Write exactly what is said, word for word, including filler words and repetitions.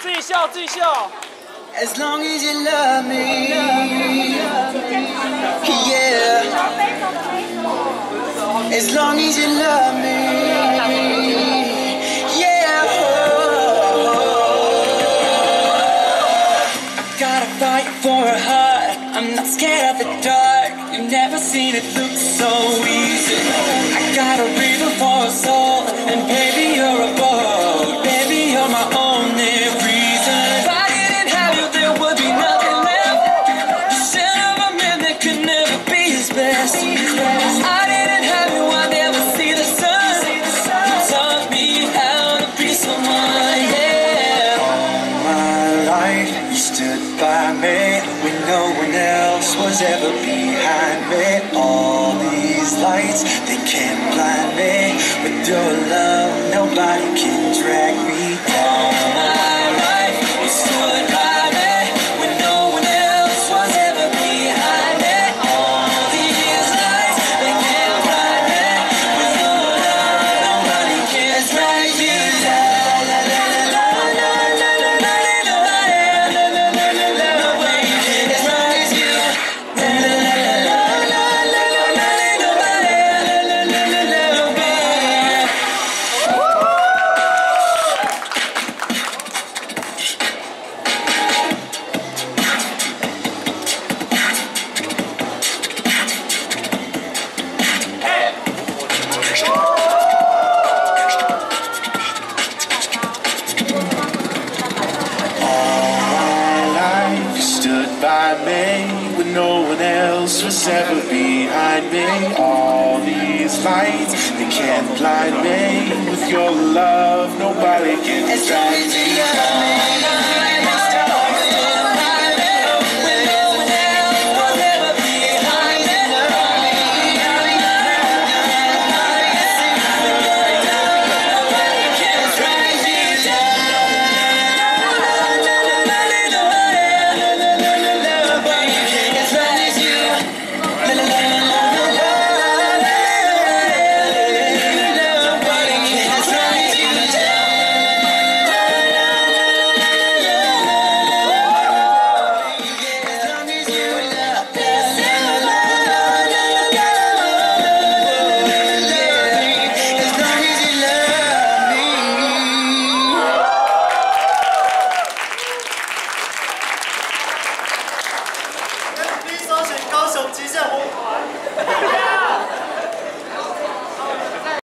自己笑，自己笑。As long as you love me, yeah. As long as you love me, yeah. Gotta fight for a heart. I'm not scared of the dark. You've never seen it look so easy. I got a river for a soul, and baby you're a boat. Baby you're my only reason. If I didn't have you, there would be nothing left. The sin of a man that could never be his best. I didn't have you, I'd never see the sun. You taught me how to be someone, yeah. All my life you stood by me when no one else was ever behind me. All these lights, they can't blind me. With your love, nobody can drag me down. All my life you stood by me when no one else was ever behind me. All these lights, they can't blind me. With your love, nobody can drag me down. By me when no one else was ever behind me. All these lights, they can't blind me. With your love, nobody can drag me down.